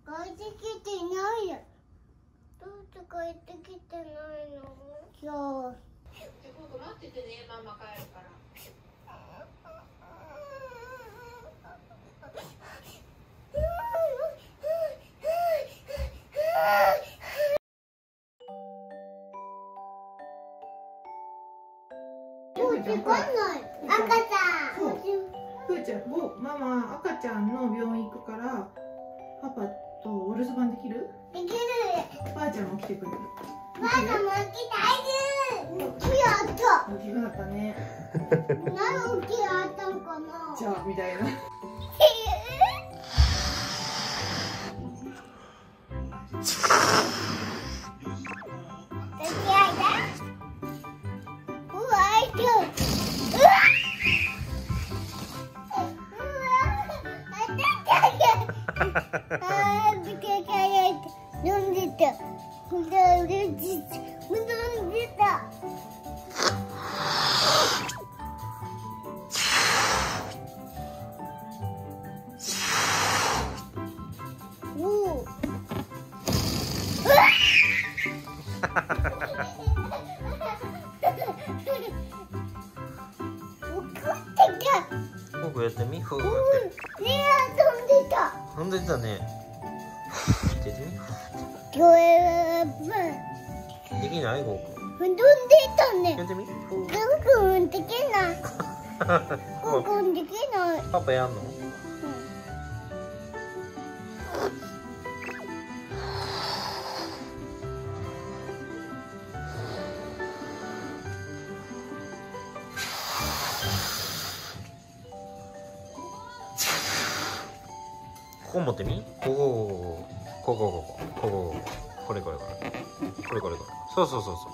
帰ってきてないよ。どうして帰ってきてないの？今日。 待っててね、ママ帰るから。 もう時間ない。赤ちゃん。 そう。ふーちゃん、ママ赤ちゃんの病院行くからパパとお留守番できる？ できる。 ばあちゃんも来てくれる。 ばあちゃんも来たいる。大きいあった。 大きくなったね。 何大きいあったのかな。 じゃあみたいな。 飲んでた。 僕やってみ、ふーって。 ねえ、遊んでた。 飛んでたね。やってみ。できない？ゴーくん。 飛んでたね。 やってみ。 ゴーくんできない。ゴーくんできない。 パパやんの？ここ持ってみ。これ。そう。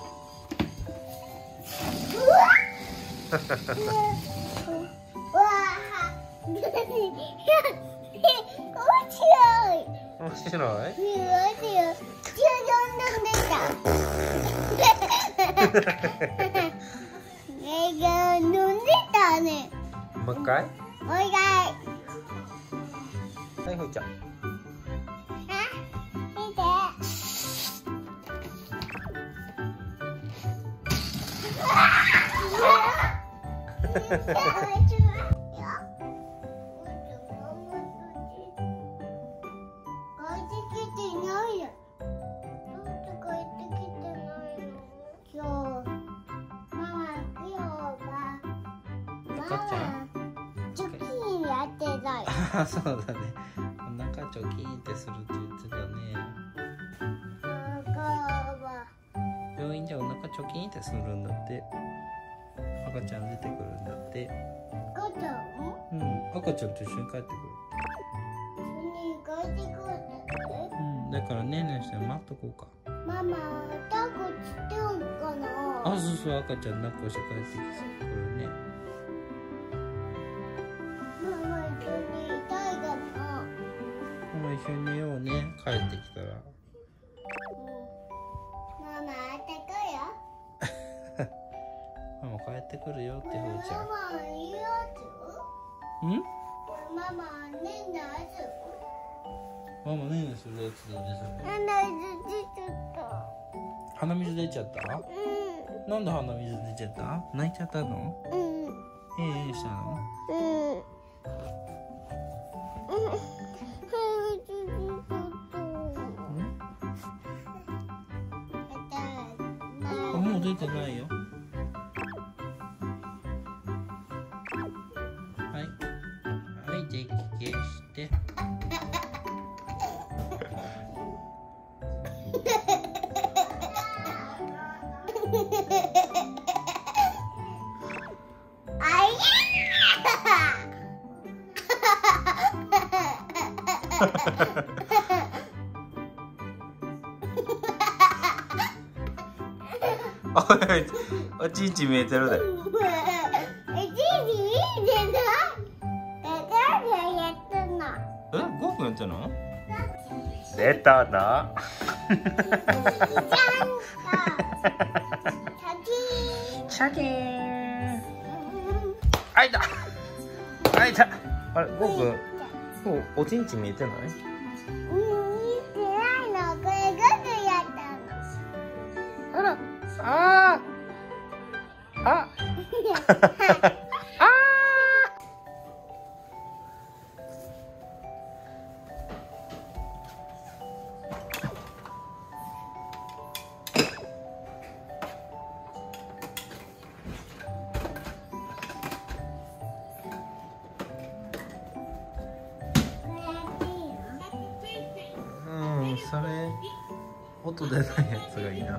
面白い。 飲んでたね。 もう一回。 お願い。 はい、ふーちゃん。 見て。 赤ちゃん。 チョキンやってない。 あ、そうだね。お腹チョキンってするって言ってたね。病院じゃお腹チョキンってするんだって。赤ちゃん出てくるんだって。 赤ちゃん？ うん、赤ちゃんと一緒に帰ってくる。 帰ってくるんだって。 うん、だからねねして待っとこうか。 ママ、抱っこしてんかな。 あ、そう、赤ちゃん抱っこして帰ってくるね。 ママ一緒にいたいかな。 ママ一緒に寝ようね、帰ってきたら。 ママ、あったかいよ。 ママ帰ってくるよってふーちゃん。 ママ、いいやつ？ ん？ ママ、ねんだやつ？ ママねねするやつだね、それ。鼻水出ちゃった？なんで鼻水出ちゃった？泣いちゃったの？したの？あ、もう出てないよ。はい、でき消して。おちんちん見えてるで。ゴーくんやってんの？出たな。シャキーン。あいた。あれ、ゴーくん、おちんちん見えてない？ あーあそれ音出ないやつがいいな。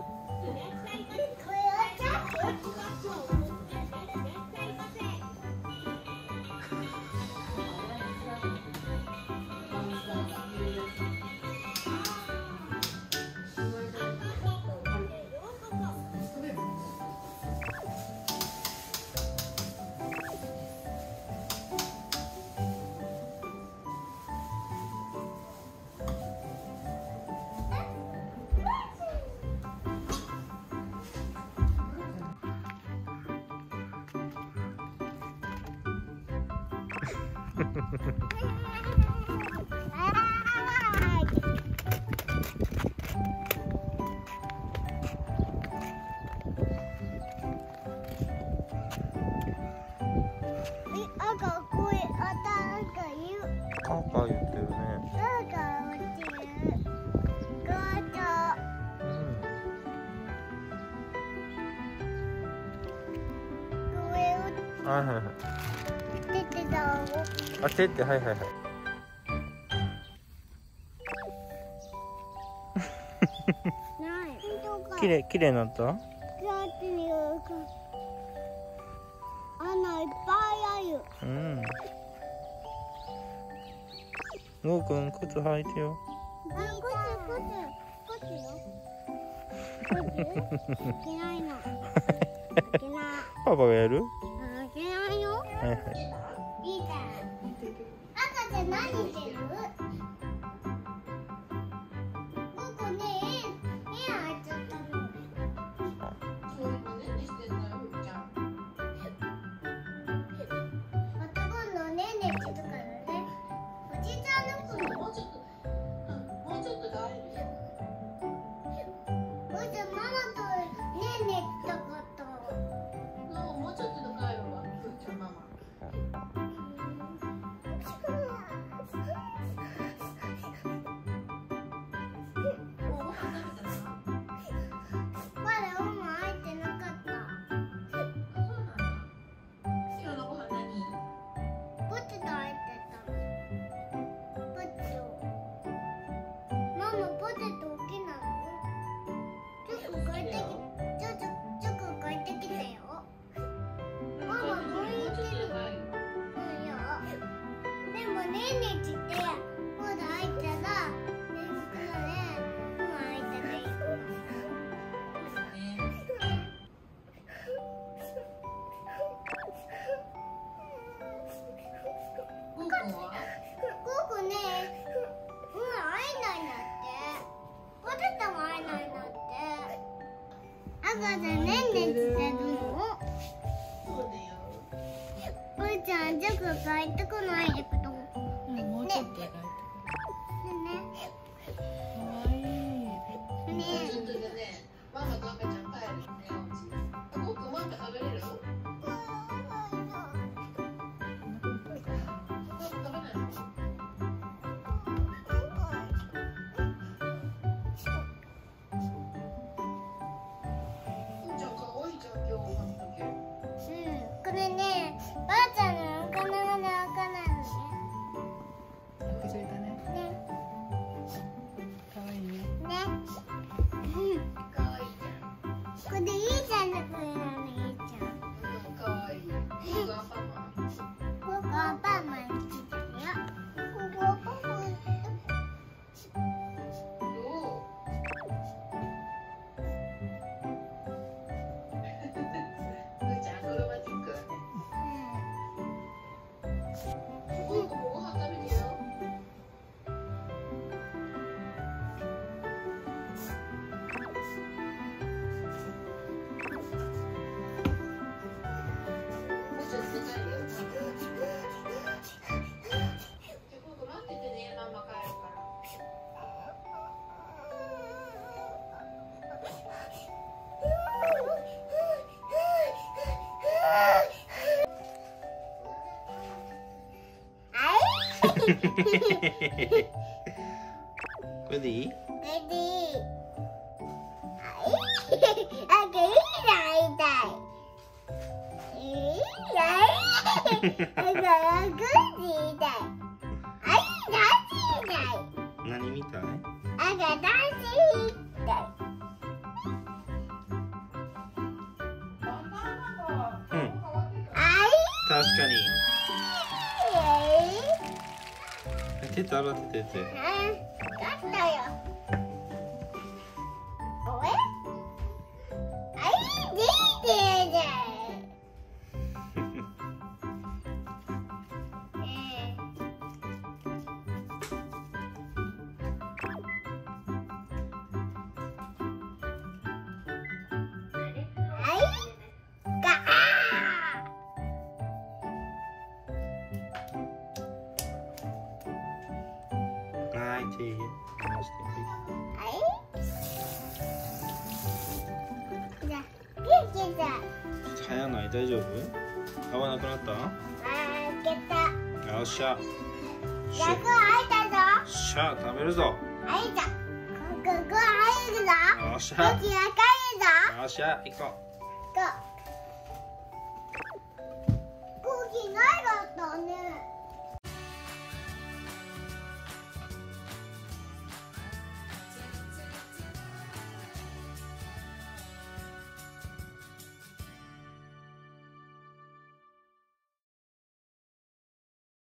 カーカー言ってるね。はいはいはい。あ、手ってはいはいはい。綺麗になった？ 穴いっぱいある。 うん。ゴーくん靴履いてよ。 いけないの。 パパがやる？ いけないよ。 はいはい。 いいじゃん。赤ちゃん何してる？ここね、目開いちゃったの。また今度ねんねって言うからね。おじいちゃんの子。もうちょっと大丈夫。おじいちゃんママとねんねって言ったかった。もうちょっとで帰るわ。ふーちゃんママ。赤ちゃんねんねしてるの？そうだよ。おいちゃん、塾帰ってこないでくと。もうちょっと帰ってくる。ね。かわいい。ね。ちょっとでね、ママと赤ちゃん帰るね。僕ママ食べれる？これね、ばあちゃんのお金がね、開かないのね。 開けといたね。 ね。 かわいいね。 ね。かわいいじゃん。これいいじゃんね、これなのいいじゃん。かわいい。僕はパパ。僕はパパに来てるよ。僕はパパに来てる。 これでいい？何みたい？うん。確かに。手と洗って手。はい、手離して早ない？大丈夫？合わなくなった？よっしゃ。よっしゃ、食べるぞ。よっしゃ。よっしゃ、行こう。